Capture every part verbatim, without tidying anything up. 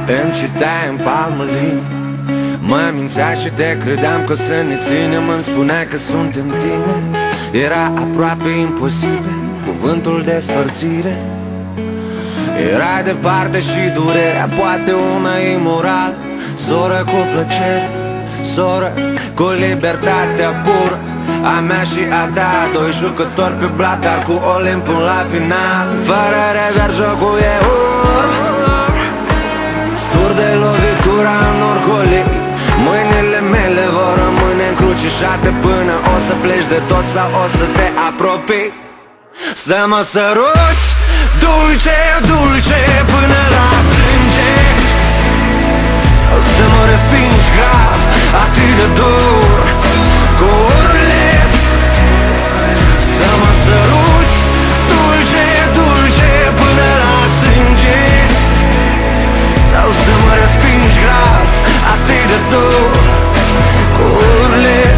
Îmi citeai în palmă linii, mă mințea și te credeam că o să ne ținem. Îmi spuneai că suntem tine, era aproape imposibil cuvântul despărțire. Era departe și durerea, poate una imoral. Soră cu plăcere, soră cu libertatea pură, a mea și a ta, doi jucători pe blat, dar cu Olimp până la final. Fără rezerv jocul e urb, sur de lovitura în orcolii. Mâinile mele vor rămâne încrucișate până o să pleci de tot sau o să te apropii. Să mă săruți dulce, dulce până la sânge, sau să mă respingi grav, atât de dur, cu urlet. Să mă săruți dulce, dulce până la sânge, sau să mă respingi grav, atât de dur, cu urlet.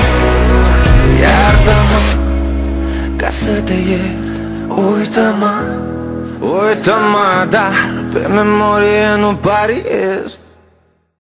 Iartă-mă ca să te iert, uită-mă, uită-mă, dar pe memorie nu pariez.